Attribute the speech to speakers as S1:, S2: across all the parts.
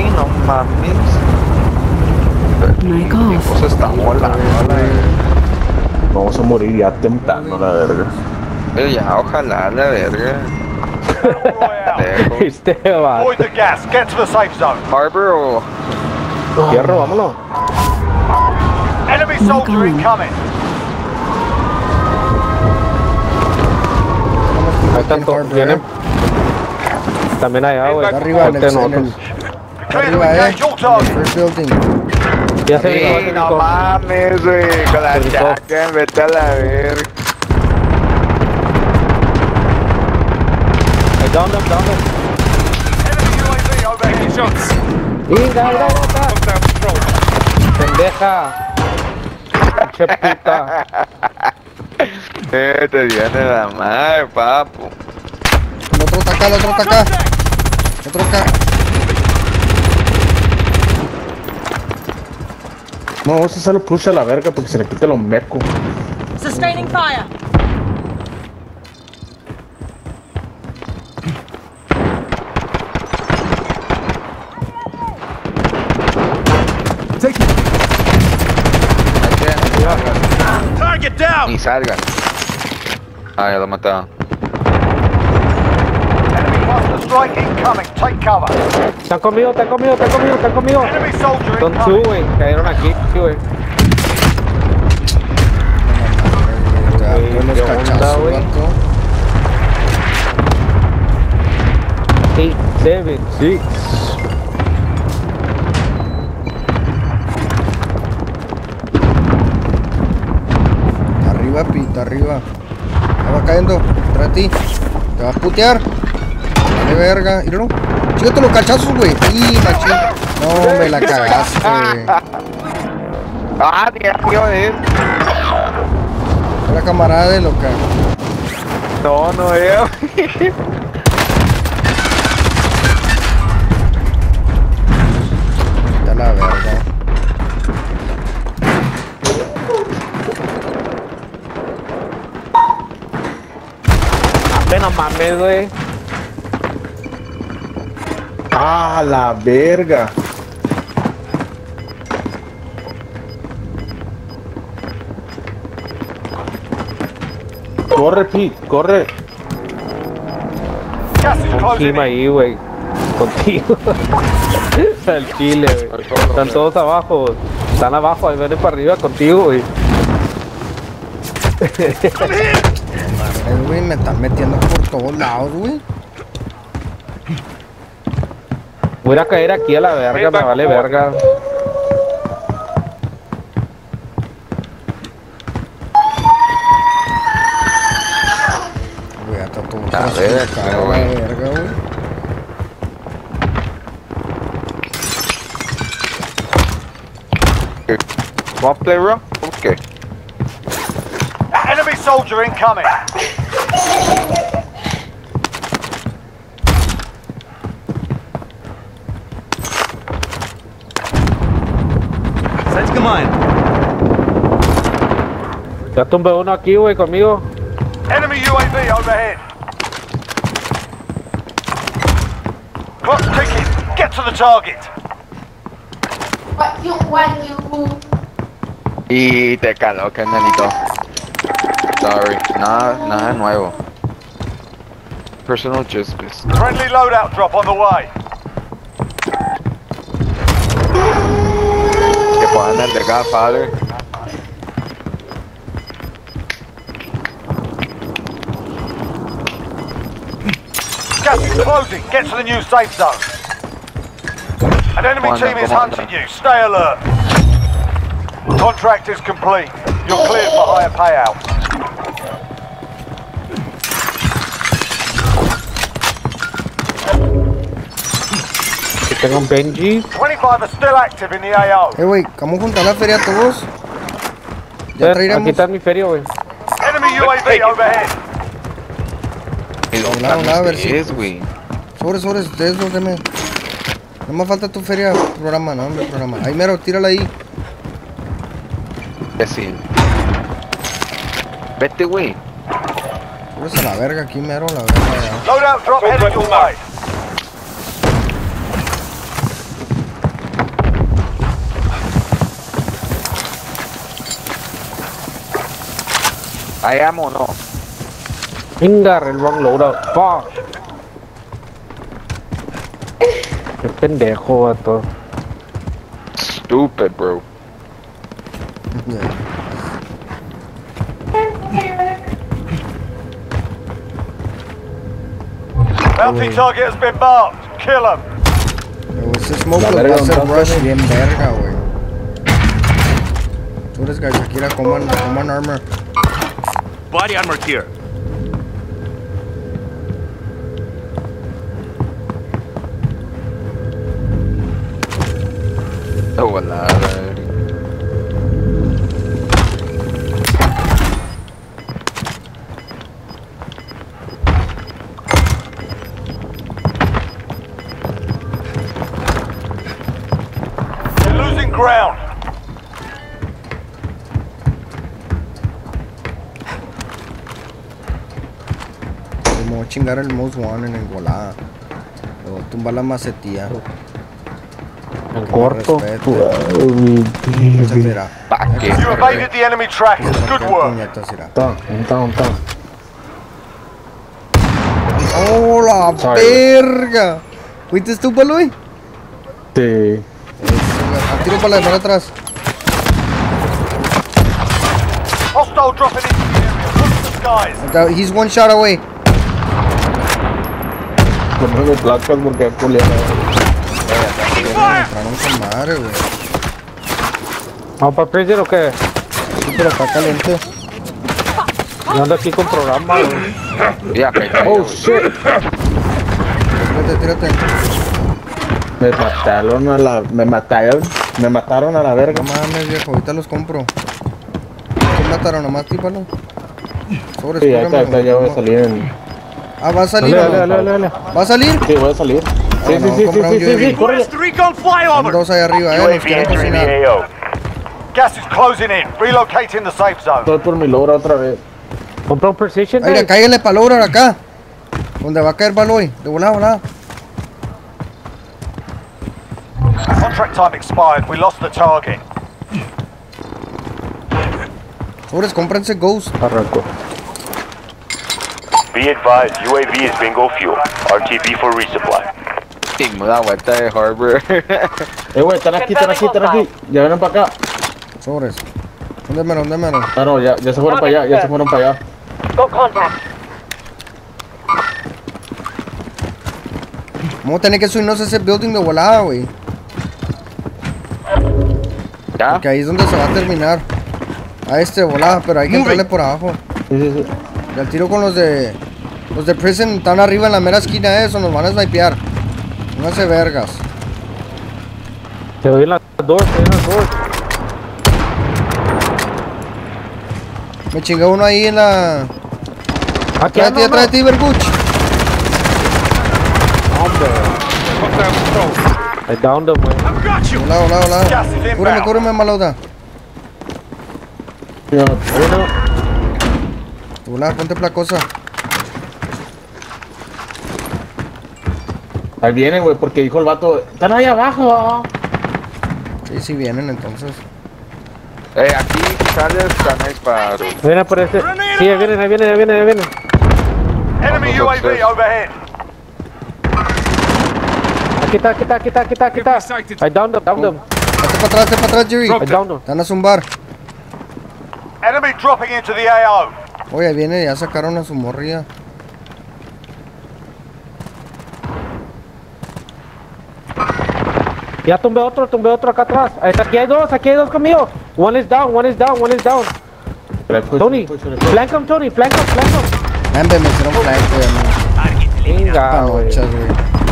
S1: güey, no mames.
S2: My
S1: Mi
S2: golf.
S1: cosa está volando, la verga.
S3: Vamos a morir ya temprano, la verga.
S1: Pero ya, ojalá, la verga. Lejos.
S3: Esteban.
S4: Avoid the gas. Get to the safe zone.
S1: Harbor o...
S3: Fierro, vámonos.
S4: Enemy soldier incoming.
S3: Ahí están todos, vienen. También allá, güey.
S5: Está arriba en el,
S3: Ponte
S5: en el
S3: nosotros.
S4: Clear to
S5: arriba,
S4: engage all targets.
S5: First building.
S3: Ya se
S1: Sí,
S3: vino,
S1: no mames, güey, con la
S3: Pero
S1: chaca, vete a la verga.
S3: down them.
S4: Enemy UAV overhead.
S3: Mira, pendeja. Che puta.
S1: Te viene la madre, papu.
S5: El otro está acá, el otro está acá. El otro acá.
S3: No, vamos a hacerlo push a la verga porque se le quita los mecos.
S6: Sustaining fire.
S4: Target down.
S1: Ni salgan. Ah, ya lo mataron.
S4: Enemy cluster strike incoming. Take cover.
S3: Están conmigo.
S4: Enemy soldier
S3: Son two,
S4: incoming.
S3: güey. Cayeron aquí, güey.
S5: Te da
S3: Güey,
S5: buenos
S3: qué onda,
S5: cachazos,
S3: güey.
S5: vato.
S3: 8, 7, 6.
S5: Arriba, pita, arriba. Ya va cayendo. Tras ti. Te vas a putear. Dale verga. Míralo. Chígate los cachazos, güey. Y machín. No, me la cagaste.
S1: Ah, tío,
S5: La camarada de loca.
S1: No, no veo.
S5: Está la verga.
S3: Apenas mames, güey.
S7: ¡Ah, la verga! Corre, Pete, corre.
S4: Gas is
S3: Un
S4: closing
S3: team
S4: in.
S3: ahí, güey. Contigo. Al chile, güey. Están todos abajo. Están abajo, ahí vienen para arriba contigo, güey.
S5: Güey, me están metiendo por todos lados, güey.
S3: Voy a caer aquí a la verga, me vale verga.
S5: Güey, ya está todo
S1: A ver,
S5: clasificado,
S1: güey.
S5: la verga, güey.
S1: ¿Vamos a play, bro? Ok.
S4: Enemy soldier incoming.
S3: Ya tumbé uno aquí, güey, conmigo.
S4: Enemy UAV overhead. Clock's ticking. Get to the target.
S6: What you
S1: Y te caló, carnalito. Sorry. Nada nuevo. Personal justice.
S4: Friendly loadout drop on the way.
S1: Que pongan el de Godfather.
S4: Gas is closing. Get to the new safe zone. An enemy team is hunting you. Stay alert. Contract is complete. You're cleared for higher payout.
S3: Que tengo un Benji.
S4: 25 are still active in the AO.
S5: Güey, ¿cómo juntar la feria todos? Ya
S3: Aquí
S5: traeremos.
S3: está mi feria, güey.
S4: Enemy UAV overhead.
S1: ¿Y dónde
S5: Hola, a ver si-
S1: es, güey?
S5: Sobres, ustedes dos, deme. No me falta tu feria, programa, no, hombre, programa. Ahí mero, tírala ahí.
S1: Sí. Vete, güey.
S5: Sobres a la verga, aquí mero, la verga. Ya.
S4: Loadout drop headed your way.
S1: ¿Hay ammo o no?
S3: Venga, el wrong loadout. Fuck. Qué pendejo, vato.
S1: Stupid, bro.
S4: Bounty target has been marked. Kill him.
S5: Ese smoke
S7: La
S5: lo
S7: verga,
S5: pasa
S7: un
S5: rush
S7: brazo.
S5: bien verga, güey. Sobres, guys, Shakira, coman armor.
S2: Body armor here.
S1: Oh, wala.
S4: You're losing ground.
S5: Me voy a chingar el most one en volada. Le voy a tumbar la macetilla.
S3: En corto.
S5: Mira.
S1: Pa' qué.
S4: You evaded the enemy trackers. Good work.
S5: Puñetas, mira.
S3: Un tan.
S5: ¡Oh, la
S3: Sorry.
S5: verga! ¿Fuiste tú, Paloy?
S3: Sí.
S5: Tiro para atrás.
S4: Hostile dropping into the area. Watch the skies.
S5: He's one shot away.
S7: Ponme de placas porque es culiado.
S5: Entraron con madre, güey.
S3: ¿Vamos para prison o qué?
S5: Sí, pero está caliente.
S3: Yo ando aquí con programa, güey.
S1: Ya, que
S7: Oh shit.
S5: Tírate.
S7: Me mataron a la verga.
S5: No mames, viejo, ahorita los compro. ¿Quién mataron? ¿Nomás ti, Palo? Sobres,
S7: Sí, ahorita
S5: cúbrame,
S7: ya voy a
S5: no.
S7: salir en...
S5: Ah, ¿va a salir
S3: Dale,
S5: o no?
S3: dale, dale.
S5: ¿Va a salir?
S7: Sí, voy a salir. Sí,
S5: no,
S7: sí,
S5: compra un UAV.
S7: corre.
S2: Request recon
S5: Hay
S2: flyover.
S5: dos ahí arriba, nos quieren cocinar.
S4: Gas is closing in. Relocating the safe zone.
S7: Estoy por mi logro otra vez.
S3: Compró un precision.
S5: Mira, cáiganle para lograr acá. Donde va a caer Baloy. De volada.
S4: Contract time expired. We lost the target.
S5: Sobres, cómprense Ghost.
S3: Arrancó.
S8: Be advised, UAV is bingo fuel. RTB for resupply.
S1: Tengo la vuelta de Harbor.
S7: Güey, están aquí. Ya vienen para acá.
S5: Sobres. ¿Dónde menos?
S7: Ah, no, ya se fueron para allá,
S6: Got contact.
S5: Vamos a tener que subirnos a ese building de volada, güey.
S1: ¿Ya?
S5: Porque ahí es donde se va a terminar. A este de volada, pero hay que entrarle por abajo.
S7: Sí.
S5: Y al tiro con los de prison están arriba en la mera esquina de eso, nos van a snipear. No hace vergas.
S3: Se oyen las doors.
S5: Me chingué uno ahí en la.
S3: Aquí
S5: Atrás de ti, Berguch.
S3: I downed him, güey.
S2: I've got you.
S5: Volado.
S4: Gas is inbound.
S5: Cúreme, malota. Volada, ponte placosa.
S7: Ahí vienen, güey, porque dijo el vato, están ahí abajo.
S5: Sí, vienen entonces.
S1: Aquí sales, están disparos.
S3: Viene por este. Sí, ahí viene.
S4: Enemy
S1: Vamos,
S4: UAV
S1: upstairs.
S4: overhead.
S3: Aquí está. I downed him.
S5: Hazte para atrás, Jerry.
S3: I downed him.
S5: Te van a zumbar.
S4: Enemy dropping into the AO.
S5: Oye, viene, ya sacaron a su morría.
S3: Ya tumbé otro acá atrás. Aquí hay dos conmigo. One is down. Tony, flank him.
S5: Hombre, me hicieron flank, güey.
S3: Venga, güey.
S5: Panochas, güey.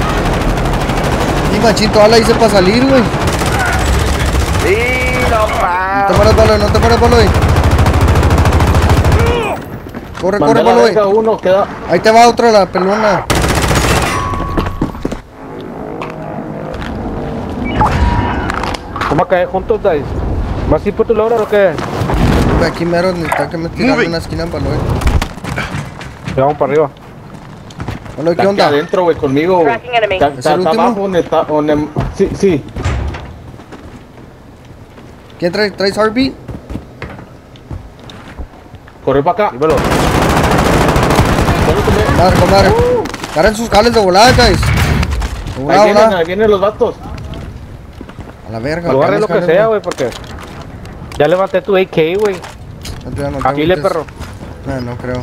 S5: Y machín, toda la hice para salir, güey.
S1: ¡Sí, no
S5: No te mueras, Baloy. Corre,
S7: Mandé la
S5: Baloy.
S7: verga uno, queda...
S5: Ahí te va otra, la pelona.
S3: Vamos a caer juntos, guys. ¿Vas a ir por tu logro o qué?
S5: Güey, aquí mero, necesita que me tiran en una esquina en Baloy.
S3: Ya vamos para arriba.
S5: Baloy, ¿qué
S7: Está aquí
S5: onda?
S7: adentro, güey, conmigo, güey.
S6: Tracking enemy.
S7: Está
S5: ¿Es el último?
S7: abajo donde está... Sí.
S5: ¿Quién traes Heartbeat?
S7: corre para acá.
S3: Dímelo.
S5: Madre, comadre. Agarren sus jales de volada, guys. De volada, volada.
S7: Ahí vienen los vatos.
S5: A la verga.
S3: Agarre lo que
S5: jales,
S3: sea, güey, porque ya levanté tu AK, güey.
S5: No te
S3: Aquí le
S5: agüites.
S3: perro.
S5: No creo.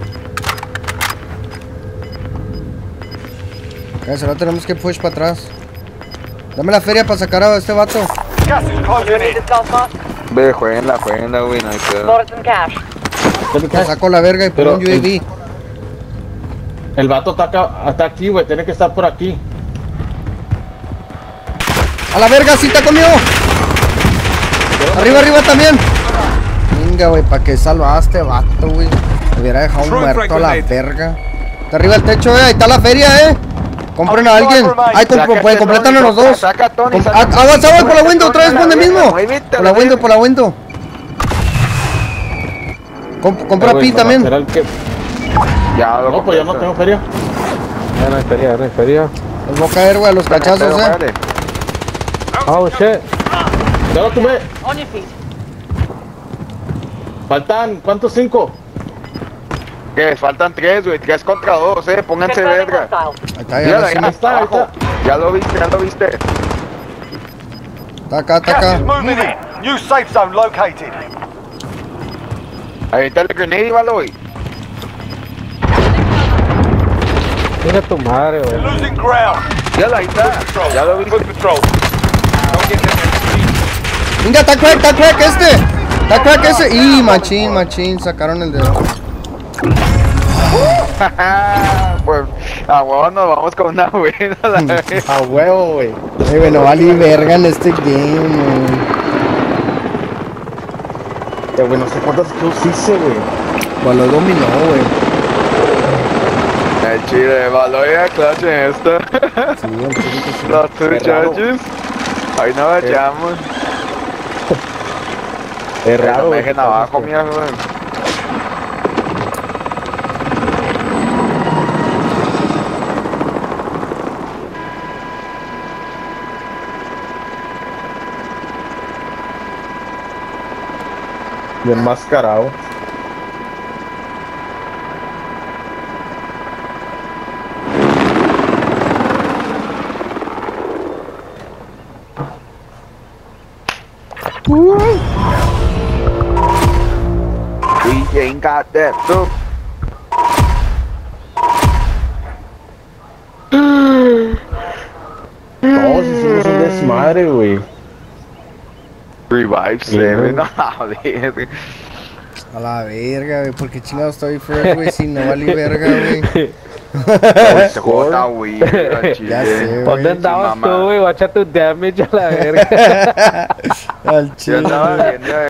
S5: Guys, ahora tenemos que push para atrás. Dame la feria para sacar a este vato.
S4: Gas is closing in.
S1: Ve, jueguenla, güey, no hay pedo.
S6: Loaded some cash.
S5: Le saco la verga y pongo un
S7: Pero,
S5: UAV.
S7: El vato está aquí, güey. Tiene que estar por aquí.
S5: A la verga, sí está conmigo. Arriba, arriba también. Venga, güey, para que salvaste, vato, güey. Me hubiera dejado muerto a la verga. Está arriba el techo, ahí está la feria, Compren a alguien. Ay, pueden completarnos los dos.
S1: Saca a Tony,
S5: Avanzamos por la window, otra vez, ¿dónde mismo? Por la window. Compra Pi también.
S7: Será el que...
S1: Ya,
S7: No, pues ya no tengo feria.
S3: Ya no hay feria.
S5: Los voy a caer, güey, a los cachazos,
S3: Oh, shit.
S7: Ya lo tuve.
S6: On your feet.
S7: Faltan, ¿cuántos? 5.
S1: Que faltan 3, güey, 3 contra 2, pónganse
S6: Confirming
S1: verga.
S6: hostile.
S5: Ahí está,
S1: Mírala,
S5: ya
S1: ya
S7: está, ahí
S1: abajo. Ya lo viste.
S5: Está acá, está
S4: Gas
S5: acá.
S4: is moving in. New safe zone located.
S1: Ahí está el grenade, valo, güey.
S3: Mira tu madre, güey.
S4: Losing ground.
S1: Mírala, ahí está. Ya lo viste.
S5: Venga, está crack este. Está crack ese. Y machín, sacaron el dedo.
S1: Pues, a huevo nos vamos con una buena, la verdad.
S7: A huevo, güey.
S5: Bueno, vale verga en este game, güey.
S7: Güey, no sé cuántas kills hice, güey.
S5: Pues lo dominó, güey.
S1: El chile, valo ya clutch en esto.
S5: Sí, el chile que sí.
S1: Los two
S7: Qué raro.
S1: charges. Ahí nos vayamos.
S7: Es raro,
S1: Me
S7: güey.
S1: dejen abajo, mierda.
S7: Bien enmascarado.
S1: We ain't got that stuff.
S7: Todos hicimos un desmadre, güey.
S1: Revive 7, no, joder.
S5: A la verga, güey. ¿Por qué chingados estoy first, güey? Si no vale verga, güey.
S1: Se jota, güey.
S5: Ya sé, güey.
S3: ¿Dónde andabas tú, güey? Guacha tu damage a la verga.
S5: Al
S1: Yo
S5: chile.
S1: estaba viendo